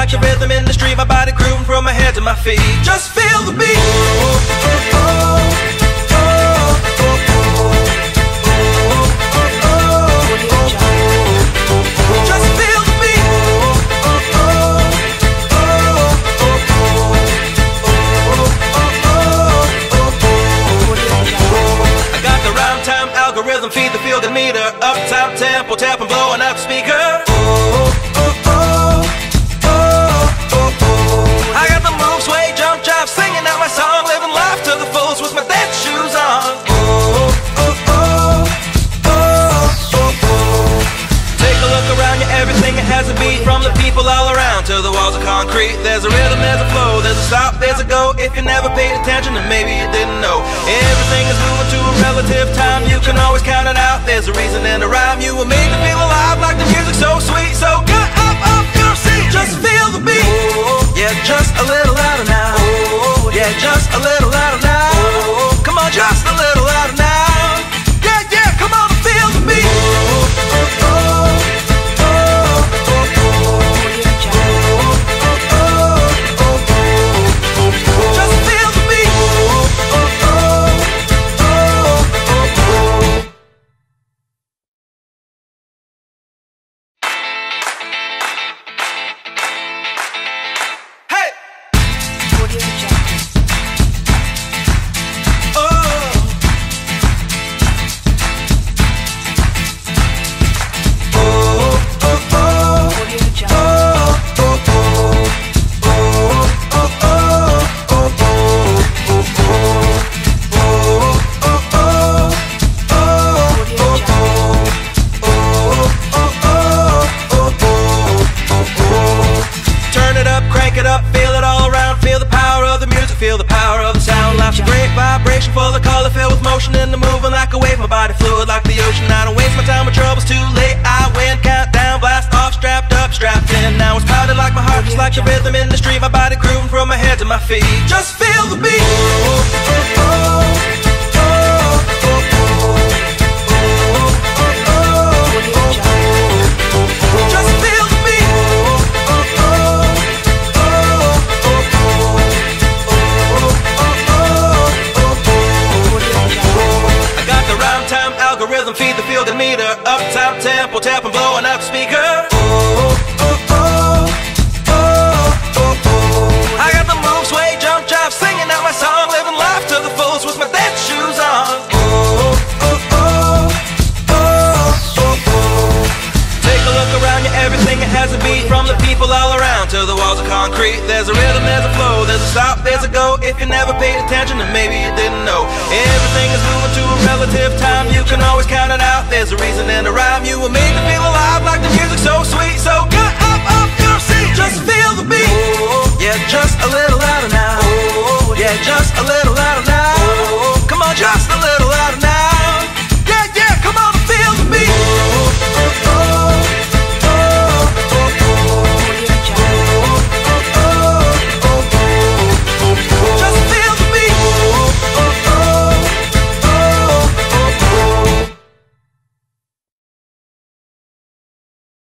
like the rhythm in the street. My body grooving from my head to my feet. Just feel the beat. Just feel the beat. I got the rhyme time algorithm, feed the feel good meter, up top tempo, tapping, blowing out the speaker. I got the move, sway, jump, jive, singing out my song, living life to the fullest with my dance shoes on. Take a look around you, everything it has a beat, from the people all around to the walls of concrete. There's a rhythm, there's a flow, there's a stop, there's a go. If you never paid attention, then maybe you didn't know. Everything is moving to a relative time, you can always count it out. There's a reason and a rhyme, you were made to feel alive, like the music so sweet. So get up off your seat, just feel the beat. Yeah, just a little louder now. Yeah, just a little louder now. Come on, just a little louder now. Yeah, yeah, come on and feel the beat. Just feel the beat. Hey! Turn it up, crank it up, feel it all around. Feel the power of the music, feel the power of the sound. Life's a great vibration, full of color, filled with motion. In the moving like a wave, my body fluid like the ocean. I don't waste my time with troubles, too late I win. Countdown, blast off, strapped up, strapped in. Now it's powdered like my heart, just like the rhythm in the street. My body grooving from my head to my feet. Just feel the beat. Just feel the beat. I got the rhyme time algorithm, feed the feel good meter, up top tempo, tapping, blowing out the speaker. I got the move, sway, jump, jive, singing out my song, living life to the fullest with my dance shoes on. Take a look around you, everything it has a beat, from the people all around to the walls of concrete. There's a rhythm, there's a flow, there's a stop, there's a go. If you never paid attention, then maybe you didn't know. Everything is moving to a relative time, you can always count it out. There's a reason and a rhyme, you were made to feel alive, like the music so sweet. So get up off your seat, just feel the beat. Yeah, just a little louder now. Yeah, just a little louder now.